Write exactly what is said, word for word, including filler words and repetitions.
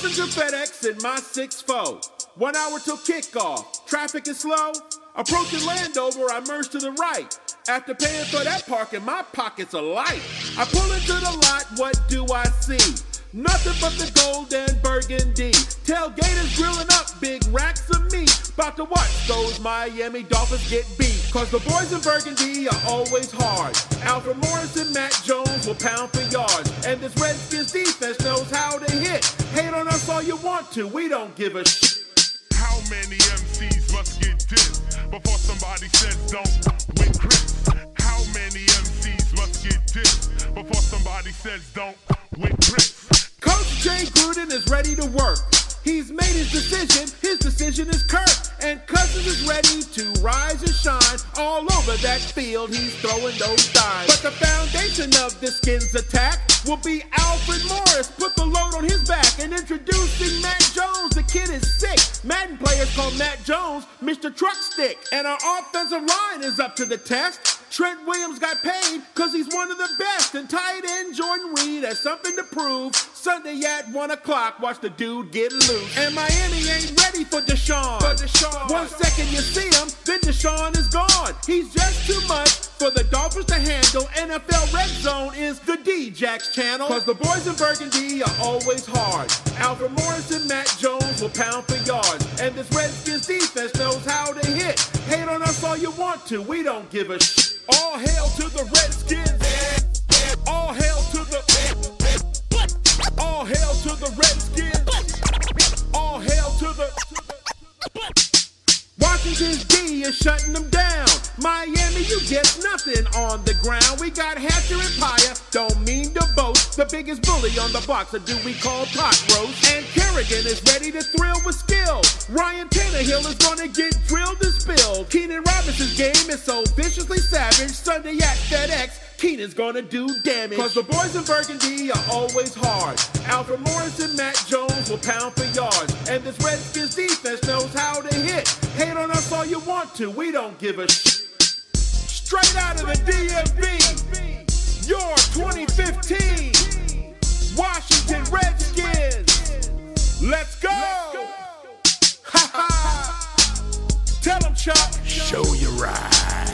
Cruising to FedEx in my six four. One hour till kickoff. Traffic is slow. Approaching Landover, I merge to the right. After paying for that parking, my pockets are light. I pull into the lot, what do I see? Nothing but the gold and burgundy. Tailgaters grilling up big racks of meat. About to watch those Miami Dolphins get beat. Cause the boys in Burgundy are always hard. Alfred Morris and Matt Jones will pound for yards. And this Redskins defense knows how to hit. Hate on us all you want to, we don't give a shit. How many M Cs must get dissed before somebody says don't with Chris? How many M Cs must get dissed before somebody says don't with Chris? Coach Jay Gruden is ready to work. He's made his decision, his decision is curt. And Cousins is ready to rise and shine. All over that field, he's throwing those dimes. But the foundation of the Skins attack will be Alfred Morris. Put the load on his back. And introducing Matt Jones, the kid is sick. Madden players call Matt Jones Mister Truckstick. And our offensive line is up to the test. Trent Williams got paid because he's one of the best. And tight end Jordan Reed has something to prove. Sunday at one o'clock, watch the dude get loose. And Miami ain't ready for Deshaun. For Deshaun. One second you see him, then Deshaun is gone. He's just too much for the Dolphins to handle. N F L Red Zone is the D-Jax channel. Cause the boys in Burgundy are always hard. Alfred Morris and Matt Jones will pound for yards. And this Redskins defense knows how to hit. Hate on us all you want to, we don't give a shit. All hail to the Redskins. All hail to the All hail to the Redskins. All hail to the Washington's D is shutting them down. Miami, you get nothing on the ground. We got Hatcher and Paya, don't mean to boast. The biggest bully on the block, so do we call pot roast. And Kerrigan is ready to thrill with skill. Ryan Tannehill is gonna get drilled and spilled. Keenan Robinson's game is so viciously savage. Sunday at FedEx, Keenan's gonna do damage. Cause the boys in Burgundy are always hard. Alfred Morris and Matt Jones will pound for yards. And this Redskins defense knows how to hit. Hate on us all you want to, we don't give a shit. Straight out of the D M V, your twenty fifteen Washington Redskins. Let's go! Ha ha! Tell them, Chuck. Show you right.